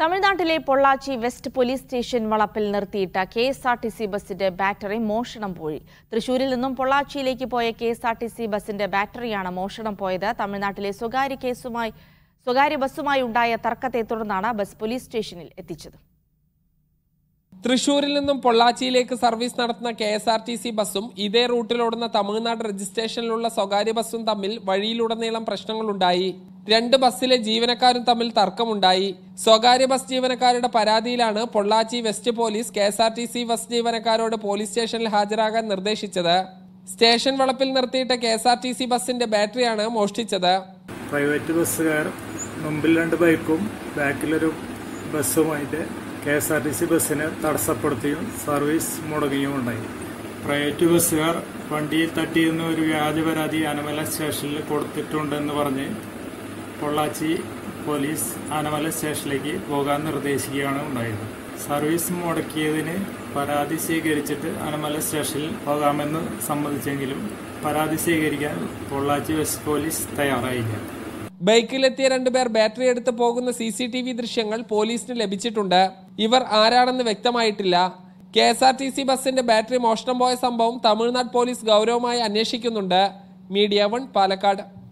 തമിഴ്നാട്ടിലെ Pollachi west police station വളപ്പിൽ നിർത്തിയിട്ട കെഎസ്ആർടിസി ബസിന്റെ ബാറ്ററി മോഷണം പോയി. തൃശൂരിൽ നിന്നും പൊള്ളാച്ചിയിലേക്ക് പോയ കെഎസ്ആർടിസി ബസിന്റെ ബാറ്ററിയാണ് മോഷണം പോയത്. തമിഴ്നാട്ടിലെ സ്വകാര്യ ബസ്സുമായി ഉണ്ടായ തർക്കത്തെ തുടർന്നാണ് ബസ് പോലീസ് സ്റ്റേഷനിൽ എത്തിച്ചത്. തൃശൂരിൽ നിന്നും പൊള്ളാച്ചിയിലേക്ക് സർവീസ് നടത്തുന്ന കെഎസ്ആർടിസി ബസ്സും ഇതേ റൂട്ടിലോടുന്ന തമിഴ്നാട് രജിസ്ട്രേഷനിലുള്ള സ്വകാര്യ ബസ്സും തമ്മിൽ വഴിയിലുടനീളം പ്രശ്നങ്ങളുണ്ടായി. രണ്ട് ബസ്സിലെ ജീവനക്കാരും തമ്മിൽ തർക്കമുണ്ടായി. സ്വകാര്യ ബസ് ജീവനക്കാരുടെ പരാതിയിലാണ് Pollachi west police KSRTC bus ജീവനക്കാരോട് പോലീസ് സ്റ്റേഷനിൽ ഹാജരാകാൻ നിർദ്ദേശിച്ചത്. സ്റ്റേഷൻ വളപ്പിൽ നിർത്തിയിട്ട കെഎസ്ആർടിസി ബസിന്റെ ബാറ്ററിയാണ് മോഷ്ടിച്ചത്. പ്രൈവറ്റ് ബസ്സുകാർ മുമ്പിൽ രണ്ട് ബൈക്കും ബാക്കിലൊരു ബസ്സുമായിട്ട് കെഎസ്ആർടിസി ബസ്സിനെ തടസ്സപ്പെടുത്തിയും സർവീസ് മുടങ്ങുകയും ഉണ്ടായി. പ്രൈവറ്റ് ബസ്സുകാർ വണ്ടിയിൽ തട്ടിയെന്ന് ഒരു വ്യാജ പരാതി ആനമല സ്റ്റേഷനിൽ കൊടുത്തിട്ടുണ്ടെന്ന് പറഞ്ഞ് പൊള്ളാച്ചി പോലീസ് ആനമല സ്റ്റേഷനിലേക്ക് പോകാൻ നിർദ്ദേശിക്കുകയാണ് ഉണ്ടായത്. സർവീസ് മുടക്കിയതിന് പരാതി സ്വീകരിച്ചിട്ട് ആനമല സ്റ്റേഷനിൽ പോകാമെന്ന് സമ്മതിച്ചെങ്കിലും പരാതി സ്വീകരിക്കാൻ പൊള്ളാച്ചി വെസ്റ്റ് പോലീസ് തയ്യാറായില്ല. ബൈക്കിലെത്തിയ രണ്ടുപേർ ബാറ്ററി എടുത്ത് പോകുന്ന CCTV ദൃശ്യങ്ങൾ പോലീസിന് ലഭിച്ചിട്ടുണ്ട്. ഇവർ ആരാണെന്ന് വ്യക്തമായിട്ടില്ല. കെഎസ്ആർടിസി ബസിന്റെ ബാറ്ററി മോഷണം പോയ സംഭവം തമിഴ്നാട് പോലീസ് ഗൗരവമായി അന്വേഷിക്കുന്നുണ്ട്. മീഡിയ 1 പാലക്കാട്.